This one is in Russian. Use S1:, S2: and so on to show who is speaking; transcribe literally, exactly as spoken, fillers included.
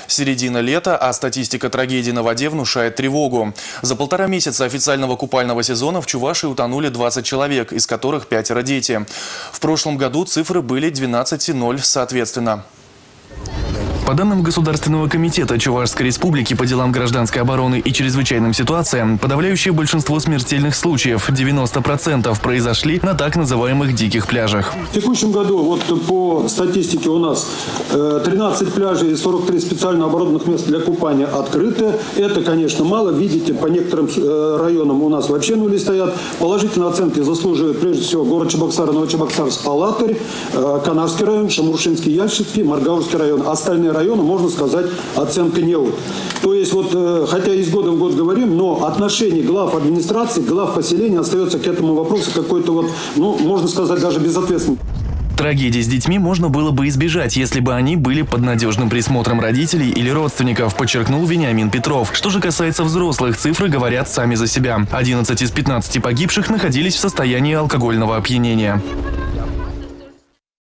S1: Середина лета, а статистика трагедий на воде внушает тревогу. За полтора месяца официального купального сезона в Чувашии утонули двадцать человек, из которых пятеро дети. В прошлом году цифры были двенадцать и ноль соответственно. По данным Государственного комитета Чувашской Республики по делам гражданской обороны и чрезвычайным ситуациям, подавляющее большинство смертельных случаев, девяносто процентов, произошли на так называемых диких пляжах.
S2: В текущем году вот по статистике у нас тринадцать пляжей и сорок три специально оборудованных мест для купания открыты. Это, конечно, мало. Видите, по некоторым районам у нас вообще нули стоят. Положительные оценки заслуживают прежде всего город Чебоксары, Новочебоксарск, Алатырь, Канарский район, Шамуршинский, Яльчинский, Маргаурский район. Остальные района, можно сказать, оценка неуд. То есть, вот, хотя из года в год говорим, но отношение глав администрации, глав поселения остается к этому вопросу какой-то, вот, ну, можно сказать, даже безответственным.
S1: Трагедии с детьми можно было бы избежать, если бы они были под надежным присмотром родителей или родственников, подчеркнул Вениамин Петров. Что же касается взрослых, цифры говорят сами за себя. одиннадцать из пятнадцати погибших находились в состоянии алкогольного опьянения.